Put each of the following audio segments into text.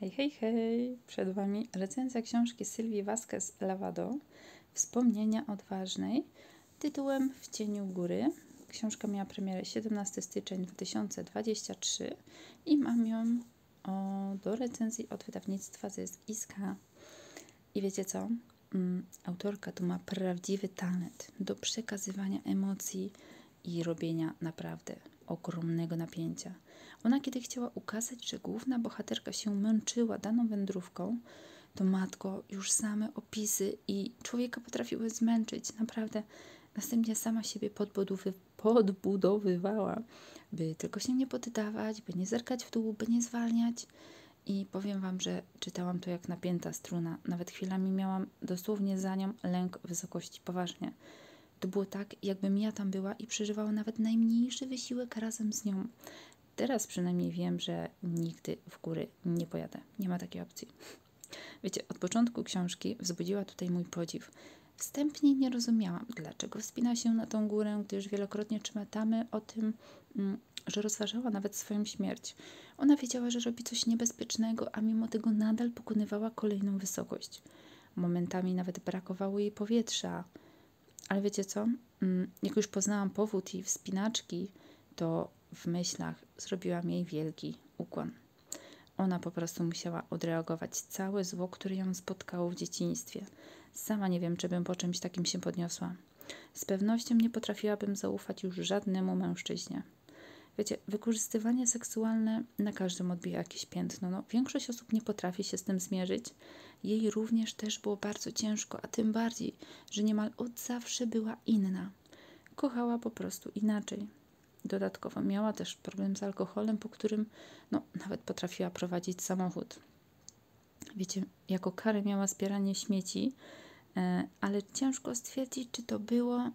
Hej, hej, hej! Przed Wami recenzja książki Sylwii Vázquez Lavado Wspomnienia odważnej tytułem W cieniu góry. Książka miała premierę 17 styczeń 2023 i mam ją do recenzji od wydawnictwa Iska. I wiecie co? Autorka tu ma prawdziwy talent do przekazywania emocji i robienia naprawdę ogromnego napięcia. Ona kiedy chciała ukazać, że główna bohaterka się męczyła daną wędrówką, to matko, już same opisy i człowieka potrafiły zmęczyć. Naprawdę następnie sama siebie podbudowywała, by tylko się nie poddawać, by nie zerkać w dół, by nie zwalniać. I powiem Wam, że czytałam to jak napięta struna. Nawet chwilami miałam dosłownie za nią lęk wysokości. Poważnie. To było tak, jakbym ja tam była i przeżywała nawet najmniejszy wysiłek razem z nią. Teraz przynajmniej wiem, że nigdy w góry nie pojadę. Nie ma takiej opcji. Wiecie, od początku książki wzbudziła tutaj mój podziw. Wstępnie nie rozumiałam, dlaczego wspina się na tą górę, gdyż wielokrotnie czytamy o tym, że rozważała nawet swoją śmierć. Ona wiedziała, że robi coś niebezpiecznego, a mimo tego nadal pokonywała kolejną wysokość. Momentami nawet brakowało jej powietrza. Ale wiecie co? Jak już poznałam powód jej wspinaczki, to w myślach zrobiłam jej wielki ukłon. Ona po prostu musiała odreagować całe zło, które ją spotkało w dzieciństwie. Sama nie wiem, czy bym po czymś takim się podniosła. Z pewnością nie potrafiłabym zaufać już żadnemu mężczyźnie. Wiecie, wykorzystywanie seksualne na każdym odbija jakieś piętno. Większość osób nie potrafi się z tym zmierzyć. Jej również też było bardzo ciężko, a tym bardziej, że niemal od zawsze była inna. Kochała po prostu inaczej. Dodatkowo miała też problem z alkoholem, po którym nawet potrafiła prowadzić samochód. Wiecie, jako karę miała zbieranie śmieci, ale ciężko stwierdzić, czy to było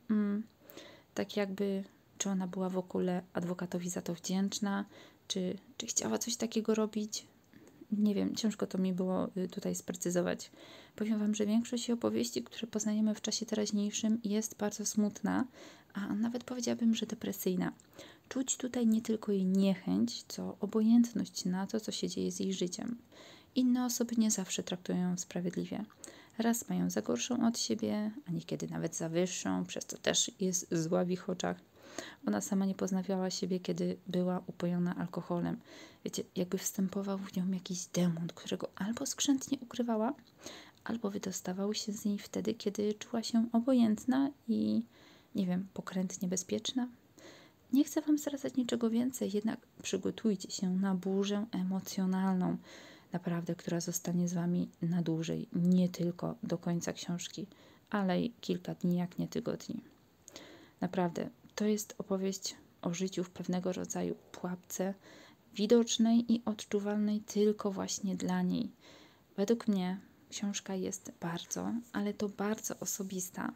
tak jakby, czy ona była w ogóle adwokatowi za to wdzięczna, czy chciała coś takiego robić. Nie wiem, ciężko to mi było tutaj sprecyzować. Powiem Wam, że większość opowieści, które poznajemy w czasie teraźniejszym, jest bardzo smutna, a nawet powiedziałabym, że depresyjna. Czuć tutaj nie tylko jej niechęć, co obojętność na to, co się dzieje z jej życiem. Inne osoby nie zawsze traktują ją sprawiedliwie. Raz mają za gorszą od siebie, a niekiedy nawet za wyższą, przez co też jest zła w ich oczach. Ona sama nie poznawiała siebie, kiedy była upojona alkoholem. Wiecie, jakby wstępował w nią jakiś demon, którego albo skrzętnie ukrywała, albo wydostawał się z niej wtedy, kiedy czuła się obojętna i, nie wiem, pokrętnie bezpieczna. Nie chcę Wam zdradzać niczego więcej, jednak przygotujcie się na burzę emocjonalną, naprawdę, która zostanie z Wami na dłużej, nie tylko do końca książki, ale i kilka dni, jak nie tygodni. Naprawdę, to jest opowieść o życiu w pewnego rodzaju pułapce, widocznej i odczuwalnej tylko właśnie dla niej. Według mnie książka jest bardzo, ale to bardzo osobista.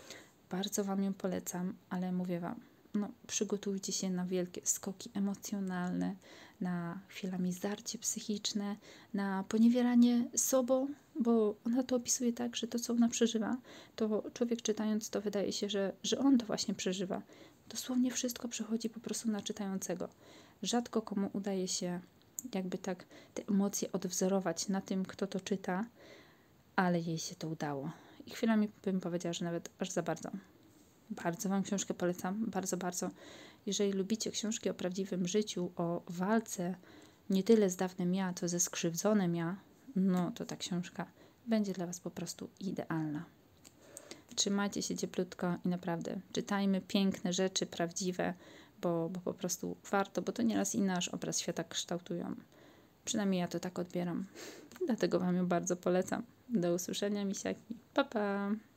Bardzo Wam ją polecam, ale mówię Wam, przygotujcie się na wielkie skoki emocjonalne, na chwilami zdarcie psychiczne, na poniewieranie sobą, bo ona to opisuje tak, że to, co ona przeżywa, to człowiek czytając to wydaje się, że on to właśnie przeżywa. Dosłownie wszystko przechodzi po prostu na czytającego. Rzadko komu udaje się jakby tak te emocje odwzorować na tym, kto to czyta, ale jej się to udało. I chwilami bym powiedziała, że nawet aż za bardzo. Bardzo Wam książkę polecam, bardzo, bardzo. Jeżeli lubicie książki o prawdziwym życiu, o walce, nie tyle z dawnym ja, co ze skrzywdzonym ja, to ta książka będzie dla Was po prostu idealna. Trzymajcie się cieplutko i naprawdę czytajmy piękne rzeczy, prawdziwe, bo po prostu warto, bo to nieraz i nasz obraz świata kształtują. Przynajmniej ja to tak odbieram. Dlatego Wam ją bardzo polecam. Do usłyszenia, misiaki. Pa, pa!